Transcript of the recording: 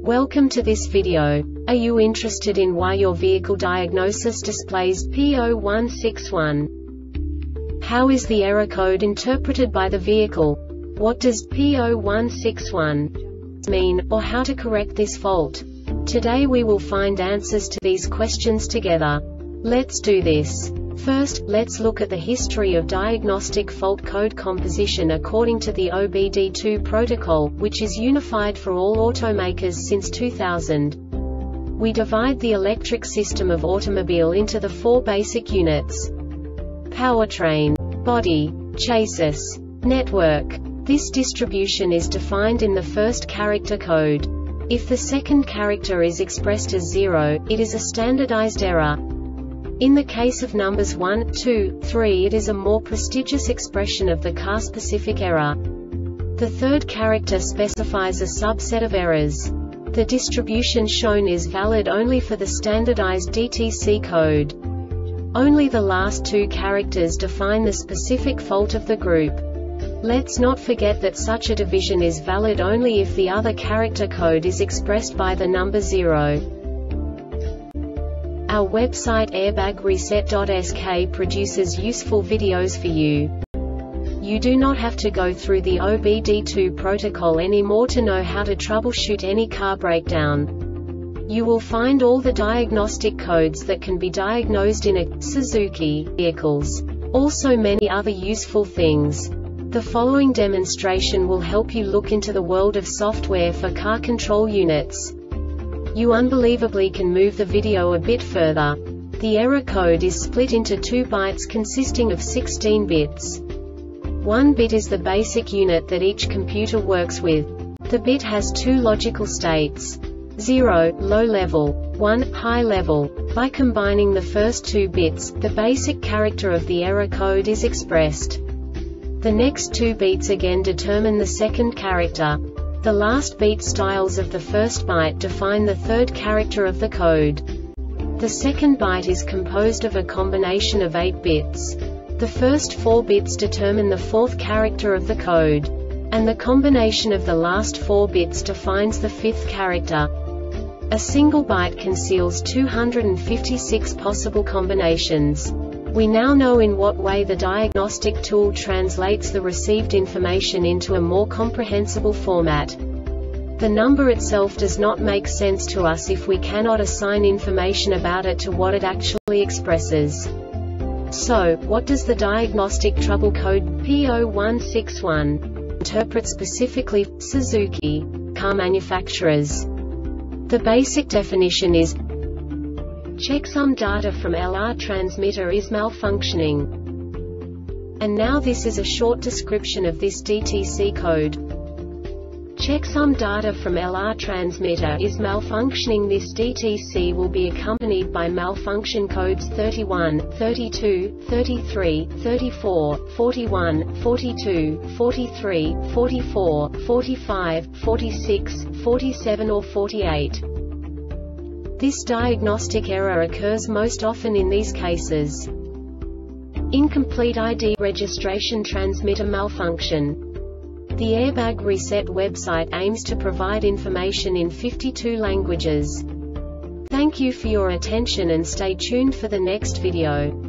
Welcome to this video. Are you interested in why your vehicle diagnosis displays P0161? How is the error code interpreted by the vehicle? What does P0161 mean, or how to correct this fault? Today we will find answers to these questions together. Let's do this. First, let's look at the history of diagnostic fault code composition according to the OBD2 protocol, which is unified for all automakers since 2000. We divide the electric system of automobile into the four basic units: powertrain, body, chassis, network. This distribution is defined in the first character code. If the second character is expressed as 0, it is a standardized error. In the case of numbers 1, 2, 3, it is a more prestigious expression of the car-specific error. The third character specifies a subset of errors. The distribution shown is valid only for the standardized DTC code. Only the last two characters define the specific fault of the group. Let's not forget that such a division is valid only if the other character code is expressed by the number 0. Our website airbagreset.sk produces useful videos for you. You do not have to go through the OBD2 protocol anymore to know how to troubleshoot any car breakdown. You will find all the diagnostic codes that can be diagnosed in a Suzuki vehicles. Also many other useful things. The following demonstration will help you look into the world of software for car control units. You unbelievably can move the video a bit further. The error code is split into 2 bytes consisting of 16 bits. 1 bit is the basic unit that each computer works with. The bit has 2 logical states: 0, low level, 1, high level. By combining the first 2 bits, the basic character of the error code is expressed. The next 2 beats again determine the second character. The last beat styles of the first byte define the third character of the code. The second byte is composed of a combination of 8 bits. The first 4 bits determine the fourth character of the code. And the combination of the last 4 bits defines the fifth character. A single byte conceals 256 possible combinations. We now know in what way the diagnostic tool translates the received information into a more comprehensible format. The number itself does not make sense to us if we cannot assign information about it to what it actually expresses. So, what does the diagnostic trouble code P0161 interpret specifically for Suzuki car manufacturers? The basic definition is: checksum data from LR transmitter is malfunctioning. And now this is a short description of this DTC code. Checksum data from LR transmitter is malfunctioning. This DTC will be accompanied by malfunction codes 31, 32, 33, 34, 41, 42, 43, 44, 45, 46, 47 or 48. This diagnostic error occurs most often in these cases: incomplete ID registration, transmitter malfunction. The Airbag Reset website aims to provide information in 52 languages. Thank you for your attention and stay tuned for the next video.